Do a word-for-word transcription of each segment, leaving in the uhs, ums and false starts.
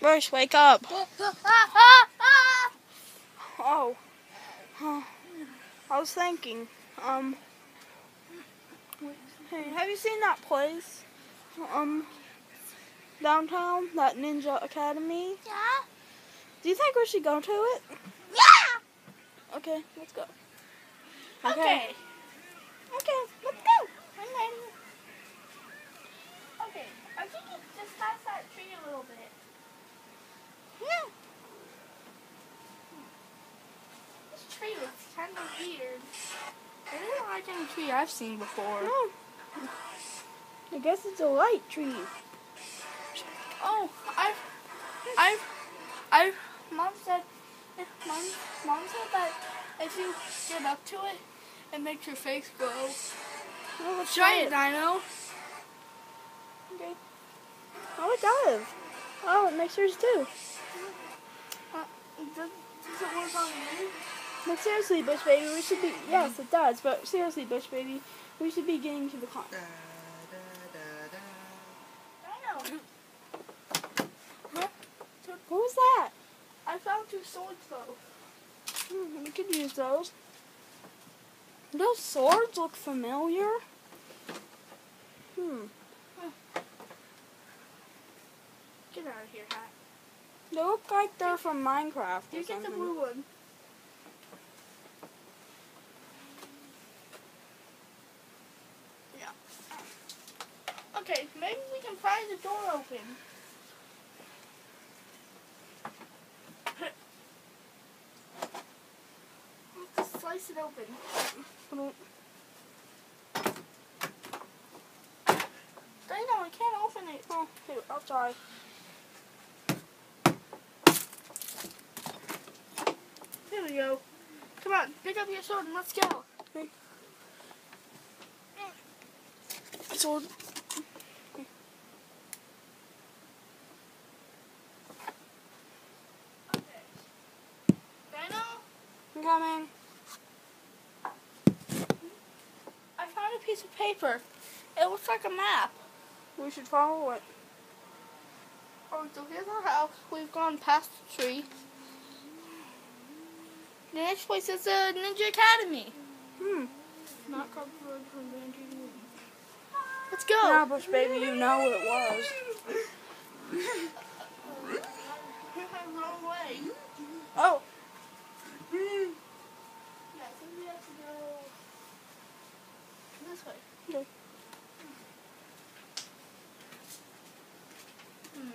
Bruce, wake up. Oh. Huh. I was thinking, um, hey, have you seen that place, um, downtown, that Ninja Academy? Yeah. Do you think we should go to it? Yeah. Okay, let's go. Okay. Okay, Okay, let's go. I'm ready. Okay, I think it just past that tree a little bit. Yeah. This tree looks kind of weird. It isn't like any tree I've seen before. No. I guess it's a light tree. Oh, I've, I've, I've, Mom said, Mom, Mom said that if you get up to it, it makes your face glow. Oh, let's Try try it, Dino. Okay. Oh, it does. Oh, it makes yours too. Uh, does, does it work on you? But seriously, Bush Baby, we should be, yes, it does, but seriously, Bush Baby, we should be getting to the con. Dino. Huh? What was that? I found two swords though. Hmm, we could use those. Those swords look familiar. Hmm. Get out of here, Hat. They look like they're from Minecraft or You get something. the blue one. Yeah. Okay, maybe we can pry the door open. Let's slice it open. Dino, I can't open it. Oh, here, I'll try. Here we go. Come on, pick up your sword and let's go. Okay. Sword. Okay. Dino, I'm coming. I found a piece of paper. It looks like a map. We should follow it. Oh, so here's our house. We've gone past the tree. The next place is the Ninja Academy. Hmm. Not copyright from Banjo. Let's go. Yeah, Bush Baby, you know it was. We went the wrong way. Oh. Yeah, I think we have to go this way. Okay. Hmm.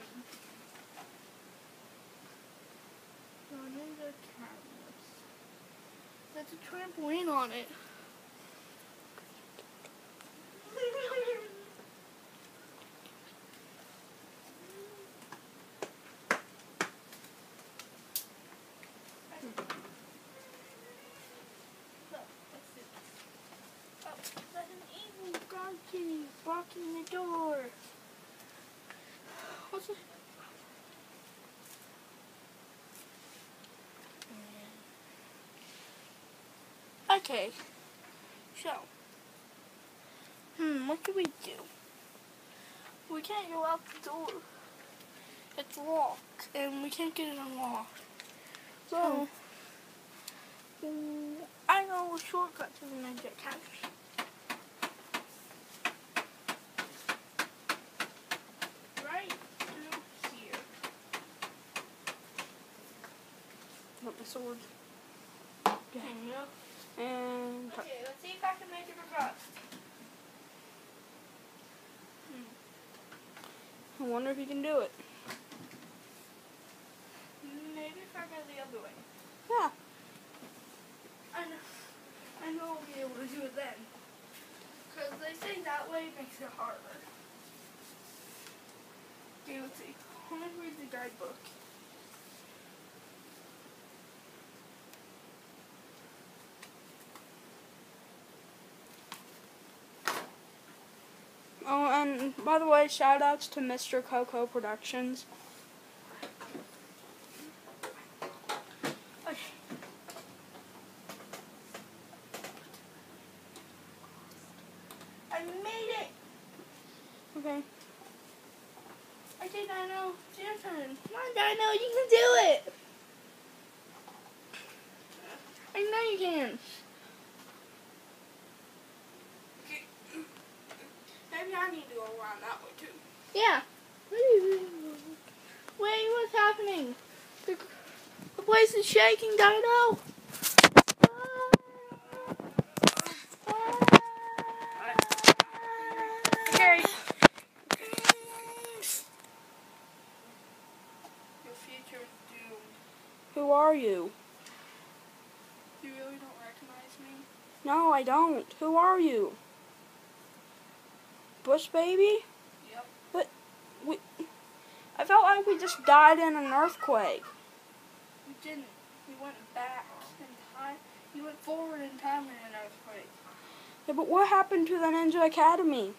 The Ninja Academy. There's a trampoline on it. Kitty blocking the door. What's it? Okay. So. Hmm, what do we do? We can't go out the door. It's locked, and we can't get it unlocked. So, mm, I know a shortcut to the Ninja Academy. Right through here. Put my sword. There you go. And Okay, let's see if I can make it across. I wonder if you can do it. Maybe if I go the other way. Yeah. I know, I know I'll be able to do it then. Because they say that way makes it harder. Okay, let's see. I'm going to read the guidebook. Oh, and by the way, shout outs to Mister Coco Productions. Okay. I made it! Okay. I think Okay, Dino, it's your turn. Come on, Dino, you can do it. I know you can. Okay. Maybe I need to go around that way too. Yeah. Wait, what's happening? The, the place is shaking, Dino. Okay. Your future is doomed. Who are you? You really don't recognize me? No, I don't. Who are you? Bush Baby? Yep. But we, I felt like we just died in an earthquake. You didn't. You went back in time. You went forward in time in an earthquake. Yeah, but what happened to the Ninja Academy?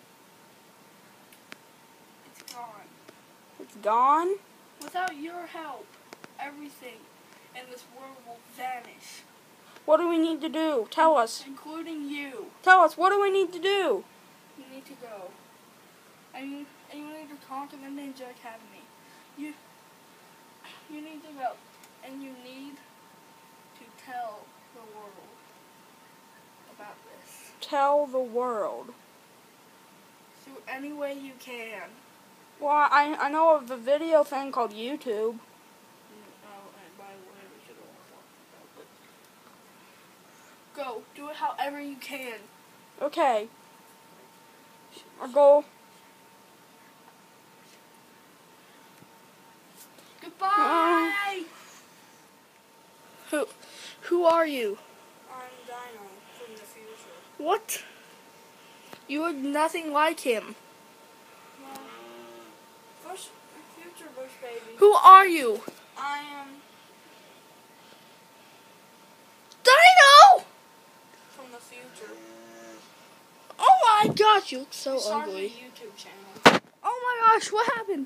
It's gone. It's gone? Without your help, everything in this world will vanish. What do we need to do? Tell us. Including you. Tell us, what do we need to do? You need to go. And you, and you need to conquer the Ninja Academy. You, you need to go. And you need to tell the world about this. Tell the world. Through any way you can. Well, I, I know of a video thing called YouTube. Oh, and by the way, we should all talk about it. Go. Do it however you can. Okay. Our goal. Goodbye! Who, who are you? I'm Dino from the future. What? You look nothing like him. Well, Bush, future Bush Baby. Who are you? I am Dino! from the future. Oh my gosh, you look so We started ugly. a YouTube channel. Oh my gosh, what happened?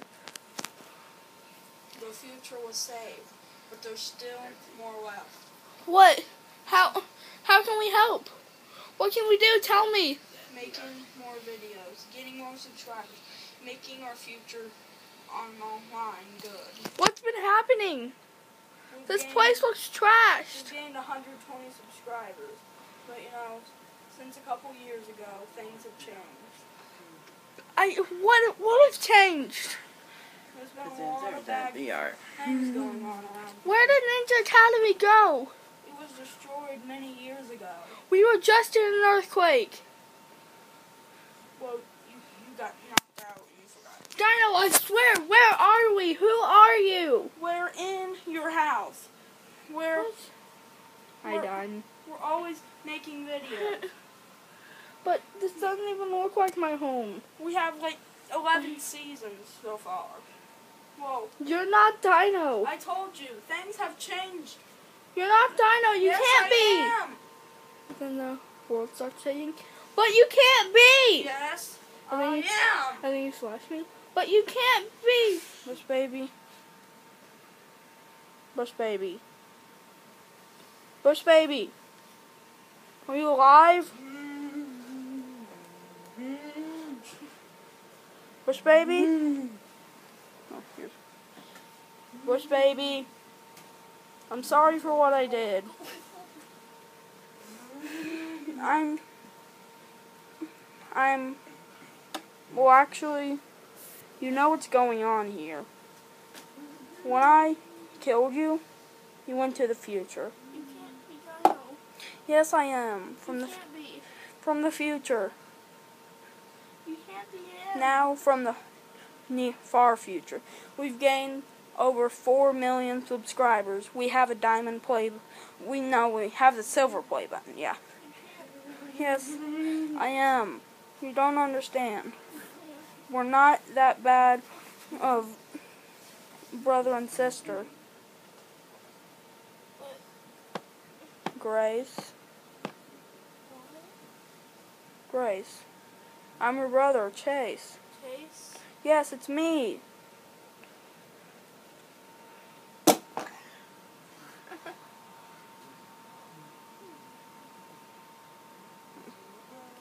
The future was saved, but there's still more left. What? How? How can we help? What can we do? Tell me. Making more videos, getting more subscribers, making our future online good. What's been happening? We've This gained- place looks trashed. We've gained one hundred twenty subscribers, but you know, since a couple years ago, things have changed. I what? What has changed? There's been a lot of bad things going on around. Where did Ninja Academy go? It was destroyed many years ago. We were just in an earthquake. Well, you, you got knocked out and you forgot. Dino, I swear, where are we? Who are you? We're in your house. We're, Hi, We're- Don. we're always making videos. But this doesn't even look like my home. We have like eleven seasons so far. Whoa. You're not Dino. I told you, things have changed. You're not Dino. You yes, can't I be. am. Then the world starts shaking. But you can't be. Yes, And then I you- am. And then you slash me. But you can't be. Bush Baby. Bush Baby. Bush Baby. Are you alive? Bush Baby? Oh, here's- Bush Baby. I'm sorry for what I did. I'm... I'm... Well, actually, you know what's going on here. When I killed you, you went to the future. You can't be Dino. Yes, I am. From You the can't be. from the future. You can't be him. Now from the near, far future. We've gained over four million subscribers. We have a diamond play. We know we have the silver play button. Yeah. Yes, I am. You don't understand. We're not that bad of brother and sister. Grace. Grace. I'm your brother, Chase. Chase. Yes, it's me.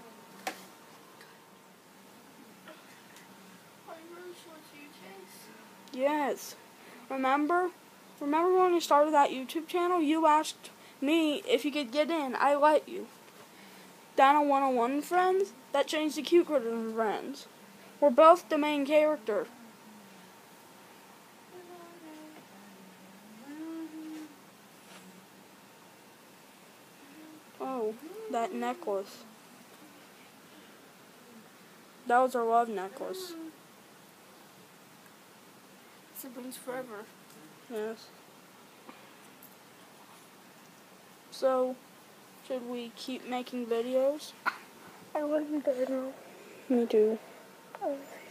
I really want you, Chase. Yes. Remember? Remember when you started that YouTube channel? You asked me if you could get in. I let you. Dino one oh one friends? That changed to Cute Critter friends. We're both the main character. Oh, that necklace. That was our love necklace. Siblings forever. Yes. So, should we keep making videos? I wasn't there now. Me too. I was